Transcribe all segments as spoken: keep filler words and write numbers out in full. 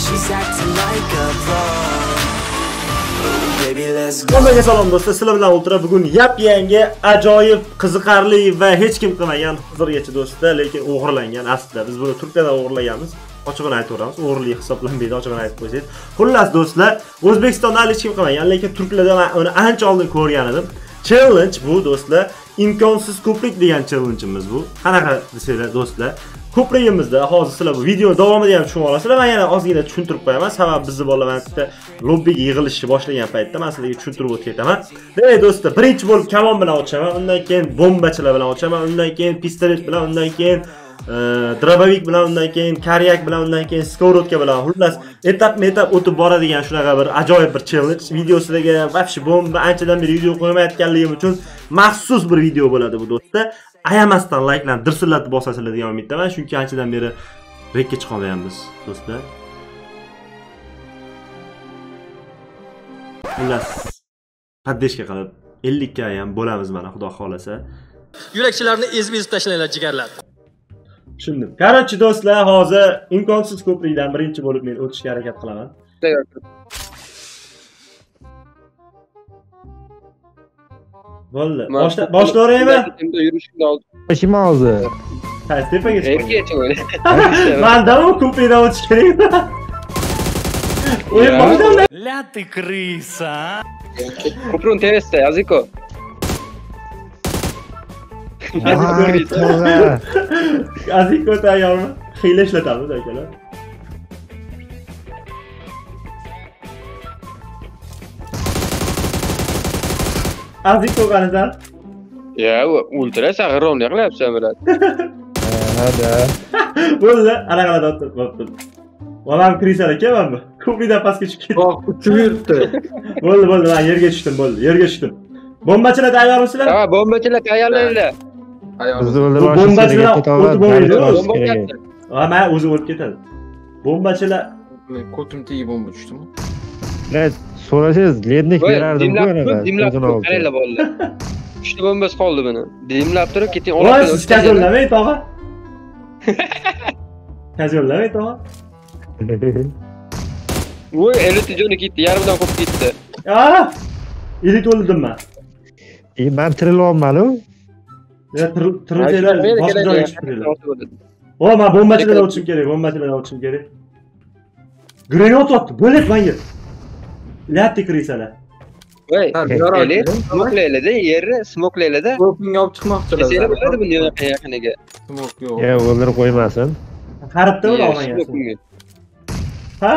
she's acting like a pro. Baby, let's go. Hammaga salom do'stlar, sizlar bilan o'ltira bugun yap-yangi, ajoyib, qiziqarli va hech kim qilmagan hozirgacha do'stlar, lekin o'g'irlangan aslida. Biz buni Turkiyadan o'g'irlaganmiz. Ochig'ini aytaveramiz, o'g'irlik hisoblanmaydi, ochig'ini aytib qo'ysangiz. Xullas do'stlar, O'zbekistonda hech kim qilmagan, lekin turklarda men uni ancha oldin ko'rgan edim. Challenge bu do'stlar, imkonsiz ko'prik degan challenge'imiz bu. Qanaqa desanglar do'stlar, ko'prigimizda hozir sizlar bu video davomida ham tushunib olasizlar. Men yana ozgina tushuntirib qo'yaman. Sababi bizni bolalar bitta lobbiga yig'ilishni boshlagan paytda men sizlarga tushuntirib o'tib ketaman. Demak do'stlar, birinchi bo'lib kamon bilan ochaman, undan keyin bombachilar bilan ochaman, undan keyin pistolet bilan, undan keyin drabovik bilan, undan keyin karyak bilan, undan keyin skorotka bilan, xullas etap-etap o'tib boradigan shunaqa bir ajoyib bir challenge. Videosiga vobshe bomba anchadan beri video qo'ymayotganligim uchun maxsus bir video bo'ladi bu do'stlar. Ayamasdan like'larni dirsillatib bosasizlar degan umiddaman, chunki anchadan beri rekka chiqa olmayapmiz do'stlar. Xullas qaddeshga qilib ellik ga ham bo'lamiz mana, xudo xolasa. Yurakchilarni ezib-ezib tashlanglar jigarlar. Tushundim. Qarochi do'stlar, hozir imkonsiz ko'prikdan birinchi bo'lib men o'tishga harakat qilaman. Bo'ldi. Boshla boshlayveraymi? Endi yurishimni oldim. Boshim hozir. Qaysi tepaga chiqaman? Ergacha o'yla. Manda-ku ko'prikdan o'tish kerak. O'yin boshlandi. La ты крыса. Ko'prikning tepasida, Aziko. Aziko tayyormi? Hiyla ishlatamiz akalar. Aziko qanasan? Ya, ultra sag'irrovni qilyapsan bilan. Hadi. Bo'ldi, anaqalar o'tib bo'pti. Valam Krisal aka menmi? Ko'prikdan pastga tushib ketdim. Bak, uchib yuribdi. Bo'ldi, bo'ldi, men yerga tushdim, bo'ldi, yerga tushdim. Bombachilar tayyormisizlar? Ha, bombachilar tayyorlaninglar. Bizni o'ldirib Bu bombachilar o'tib bo'lmaydi. kerak. Ha, men o'zi o'lib ketadi. Bombachilar Ko'tim tegib bomba tushdimi? Red, so'rasangiz, lednik berardim bu yana. Dimlab turib, qaranglar bolalar. Uchta bombasi qoldi buni. Dimlab turib keting, olib. Voy, siz kazollamay tog'a. Kazollamay tog'a. Voy, ellik joni ketdi, yarmidan qo'yib ketdi. Ah! Elit o'ldim men. E, men tirilolmadim. Ya tirilsanglar boshqa joyga chiqib. O, men bombachilarga o'tishim kerak, bombachilarga o'tishim kerak. Granat otdi, bo'let menga. Latti kirisalar. Voy, elit, smoklaylar-da, yerni smoklaylar-da. Ko'pingga olib chiqmoqchilar. Seni bo'ladi buni yaqiniga. Smok yo'q. Ya, o'ldirib qo'ymasin. Qaribda bo'la olmagansiz. Ha!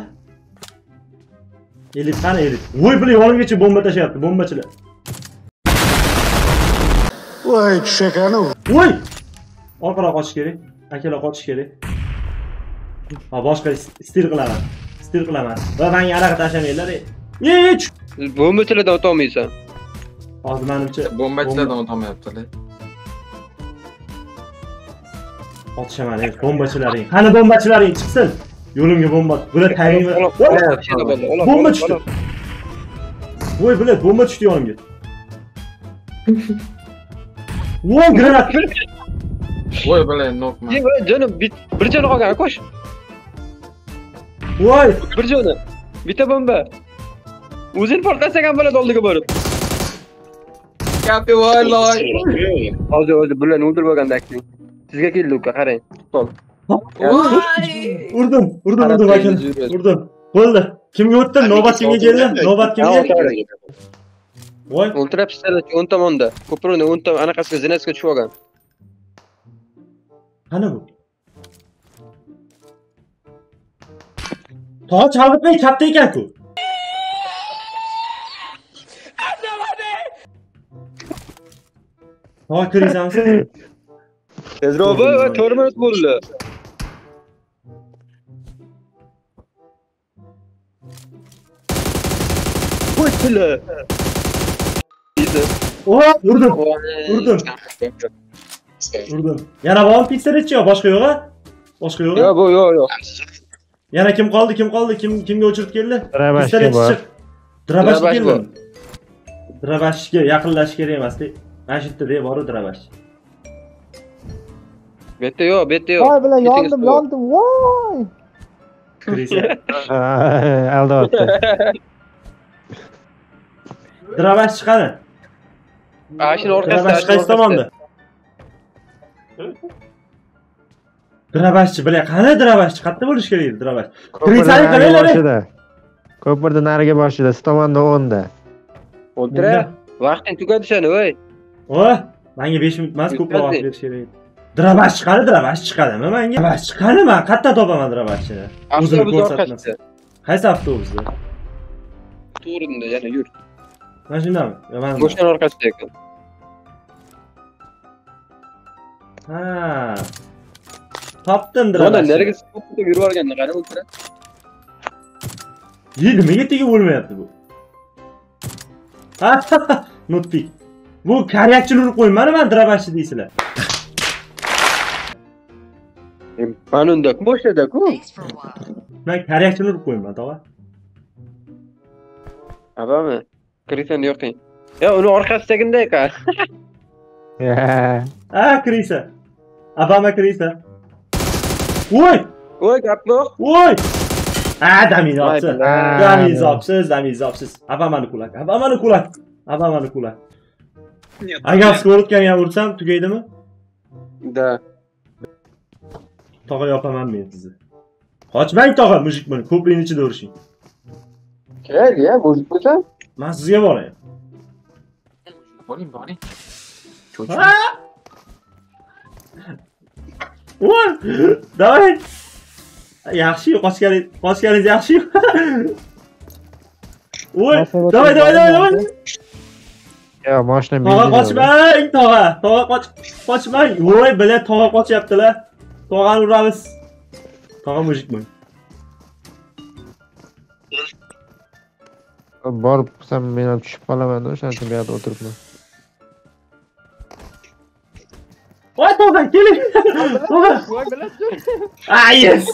Elit qani elit. Voy, bular yonimgacha bomba tashlayapti, bombachilar. Voy, tushakani. Voy! Orqaroq qochish kerak. Akalar qochish kerak. Ha, boshqa stil qilaman. Stil qilaman. Va menga anaqa tashlamaylar. Yech! Bombachilardan o'tolmaysan. Hozir menimcha Bombachilardan o'tolmayapti-da. Otishaman, bombachilaring. Qani bombachilaring chiqsin. Yo'limga bomba. Bular tayinmi? Bomba tushdi. Voy, bular bomba tushdi yonimga. Voy, granat. Voy, bilan nokma. Ye, jonim, bir joni qolgan, qo'sh. Voy, bir joni. Bitta bomba. O'zini portlasagan bo'ladi oldiga borib. Kapi voy loy. Hozir o'zi bularni o'ldirib olganda akting. Sizga keldi uka, qarang. Qo'l. Urdim, urdim, urdim aka. Urdim. Bo'ldi. Kimga o'tdi? Navbat kimga keldi? Navbat kimga? Voy, ultra pistolet o'ng tomonda. Ko'prikning o'ng tomon anaqasiga zinasiga tushib olgan. Qani bu? To'g'ri chalg'itmay katta ekan-ku. Ha, kirisansiz? Tezroq va to'rt minut bo'ldi. Qo'ydilar. Oh, urdim. Urdim. Urdim. Yana bormi pistoletchi yo, boshqa yo'q-a? Boshqa yo'q-a? Yo'q, bu yo'q, yo'q. Yana kim qoldi? Kim qoldi? Kim kimga o'chirib keldi? Drabashga bor. Drabashga keldi. Drabashga yaqinlashish kerak emas-da. Mana shu yerda bor Drabash. Bu yerda yo'q, bu yerda yo'q. Voy bilan yondim, yondim, voy. Krisa. Aldayapti. Dravash chiqadi. Ashini orqasida. Dravash qaysi tomonda? Dravashchi, bilay, qani Dravashchi? Qayerda bo'lish kerak edi Dravash? Krisani qaranglar. Ko'pirda nariga boshida, siz tomonda o'nda. O'ltira. Vaqting tugadi seni, voy. Voy, menga besh minut emas, ko'proq vaqt berish kerak edi. Dravash chiqadi, Dravash chiqadimi menga? Dravash chiqadi, men qayerda topaman Dravashchini? Avtobus orqasida. Qaysi avtobusda? To'g'rinda, yana yur. Mana shundami? Yo, mana. Go'shtdan orqasida ekan. Ha. Topdim Mana Dravash. nariga siqib yurib olganda qara o'ltira. Ye, nimaga tegib bo'lmayapti bu? Ha, nutpik. Bu karyakchini urib qo'ymani men Dravashchi deysizlar. Qanunda-ku, boshida-ku. Men karyakchini urib qo'yman, tog'a. Abami, Krisani yo'qing. Ya, uni orqasidagida ekan. Ha, Ha, Krisa. Abama Krisa. Voy! Voy, gap yo'q. Voy! Ha, damiz Voy, opsiz. bilaay. Damiz opsiz, damiz opsiz. Abamani kulak. Abamani kulak. Abamani kulak. Agar skor ham ursam tugaydimi? Da. Tog'a yopaman men sizni. Qochmang tog'a, mujikman. Ko'plikning ichida urishing. Kerak, ya, mujik bo'lsa. Men sizga boray. Boring, boring. Ha! Voy! Davay! Yaxshi, qochganingiz, qochganingiz yaxshi. Voy! Davay, davay, davay, davay! yo, mashina Tog'a qochmang, tog'a. Tog'a qoch, qochmang. Voy, bilan tog'a qochyaptilar. Tog'ani uramiz. Tog'a mujikman. borib qilsam men ham tushib qolaman-da, o'shaning uchun bu yerda o'tiribman. Voy, tog'a, keling. Tog'a. Voy, bilasan. Ah, yes.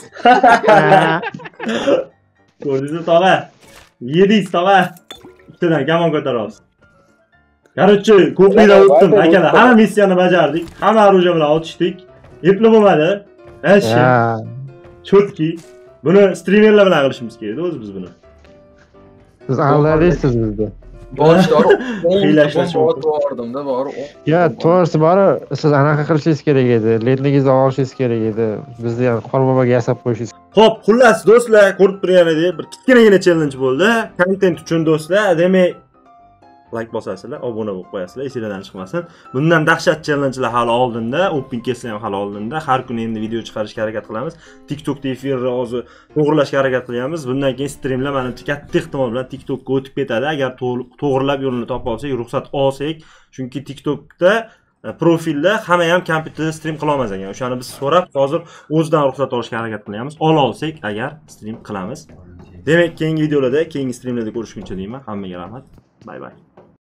Ko'rdingizmi, tog'a? Yedingiz, tog'a. Ikkitadan kamon ko'taramiz. Короче, ko'plikdan o'tdim, akalar. Hamma missiyani bajardik. Hamma оружие bilan otishdik. Epli bo'lmadi. Ashi. Chotki. Buni streamerlar bilan qilishimiz kerak o'zi biz buni. Siz aldaysiz bizni. Boshda Qiylashlar bordimda bor. Ya, to'g'risi bor, siz anaqa qilishingiz kerak edi. Letnigingizni olishingiz kerak edi. Bizni ham Qorboboga yasab qo'yishingiz. Xo'p, xullas do'stlar, ko'rib turganingizdek, bir kichkinagina challenge bo'ldi. Content uchun do'stlar, demak, like bosasizlar, obuna bo'lib qo'yasizlar, esingizdan chiqmasin. Bundan dahshat challengelar hali oldinda, open kelsa ham hali oldinda. Har kuni endi video chiqarishga harakat qilamiz. TikTokda efirni hozir to'g'rilashga harakat qilyapmiz. Bundan keyin streamlar menimcha katta ehtimol bilan TikTokka o'tib ketadi. Agar to'g'rilab yo'lini topa olsak, ruxsat olsak, chunki TikTokda profilda hamma ham kompyuterda stream qila olmas ekan. O'shani biz so'rab, hozir o'zidan ruxsat olishga harakat qilyapmiz. Ola olsak, agar stream qilamiz. Demak, keyingi videolarda, keyingi streamlarda ko'rishguncha deyman. Hammaga rahmat. Bye bye.